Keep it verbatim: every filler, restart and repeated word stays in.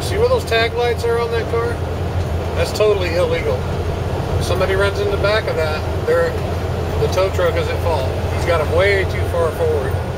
See where those tag lights are on that car? That's totally illegal. If somebody runs in the back of that, they're, the tow truck is at fault. He's got them way too far forward.